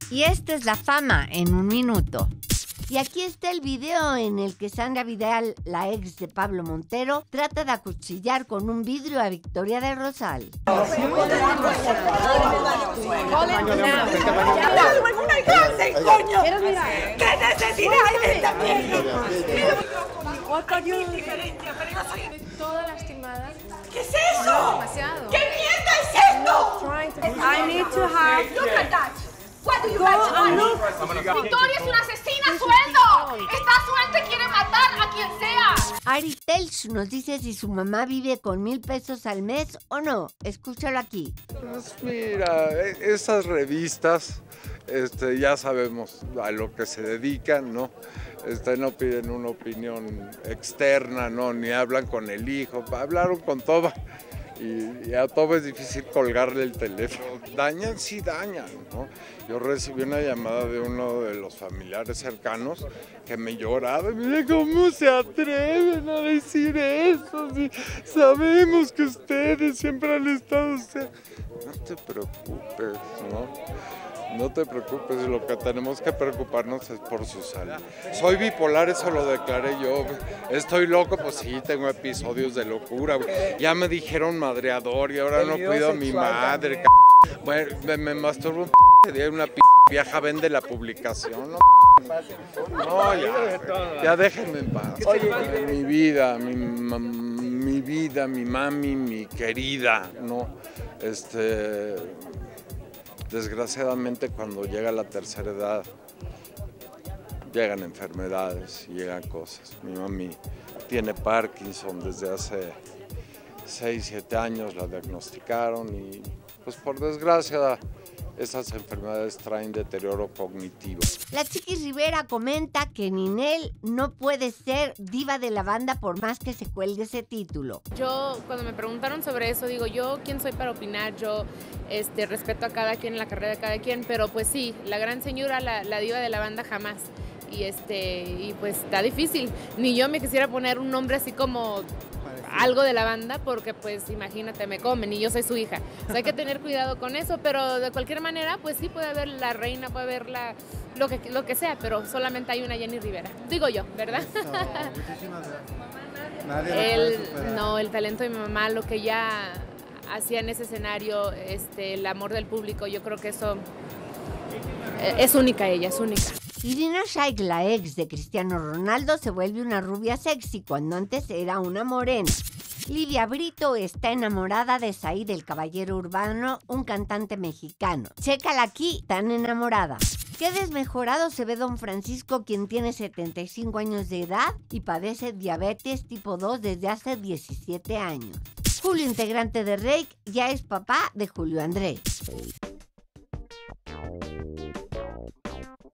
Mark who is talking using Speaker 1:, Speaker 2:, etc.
Speaker 1: Y esta es la fama en un minuto. Y aquí está el video en el que Sandra Vidal, la ex de Pablo Montero, trata de acuchillar con un vidrio a Victoria del Rosal.
Speaker 2: ¿Qué necesidad hay de esta mierda?
Speaker 3: Toda lastimada.
Speaker 2: ¿Qué es eso?
Speaker 3: Demasiado.
Speaker 2: ¿Qué mierda es esto?
Speaker 3: I need to have...
Speaker 2: Look at that. What do you want? Victoria es una asesina a sueldo. Está a sueldo y quiere matar a quien sea.
Speaker 1: Ari Telch nos dice si su mamá vive con 1,000 pesos al mes o no. Escúchalo aquí.
Speaker 4: Pues mira, esas revistas, ya sabemos a lo que se dedican, ¿no? No piden una opinión externa, ¿no? Ni hablan con el hijo, hablaron con Toba. Y a Toba es difícil colgarle el teléfono. Dañan, sí dañan, ¿no? Yo recibí una llamada de uno de los familiares cercanos que me lloraba. Mira cómo se atreven a decir eso. Sí, sabemos que ustedes siempre han estado... No te preocupes, ¿no? No te preocupes, lo que tenemos que preocuparnos es por su salud. Soy bipolar, eso lo declaré yo. Estoy loco, pues sí, tengo episodios de locura. Ya me dijeron madreador y ahora no cuido a mi madre. Bueno, me masturbo un día, una vieja vende la publicación, ¿no? No, ya déjenme en paz. Mi vida, mi mami, mi querida, ¿no? Desgraciadamente cuando llega la tercera edad llegan enfermedades y llegan cosas. Mi mami tiene Parkinson desde hace 6, 7 años, la diagnosticaron y pues por desgracia esas enfermedades traen deterioro cognitivo.
Speaker 1: La Chiquis Rivera comenta que Ninel no puede ser diva de la banda por más que se cuelgue ese título.
Speaker 3: Yo, cuando me preguntaron sobre eso, digo, yo, ¿quién soy para opinar? Yo respeto a cada quien, la carrera de cada quien, pero pues sí, la gran señora, la diva de la banda jamás. Y pues está difícil. Ni yo me quisiera poner un nombre así como algo de la banda, porque pues imagínate, me comen y yo soy su hija. O sea, hay que tener cuidado con eso, pero de cualquier manera, pues sí puede haber la reina, puede haber lo que sea, pero solamente hay una Jenny Rivera. Digo yo, ¿verdad?
Speaker 5: Muchísimas gracias.
Speaker 3: No, el talento de mi mamá, lo que ella hacía en ese escenario, el amor del público, yo creo que eso es única, ella es única.
Speaker 1: Irina Shayk, la ex de Cristiano Ronaldo, se vuelve una rubia sexy cuando antes era una morena. Lidia Brito está enamorada de Said, el caballero urbano, un cantante mexicano. Chécala aquí, tan enamorada. Qué desmejorado se ve don Francisco, quien tiene 75 años de edad y padece diabetes tipo 2 desde hace 17 años. Julio, integrante de Reik, ya es papá de Julio Andrés.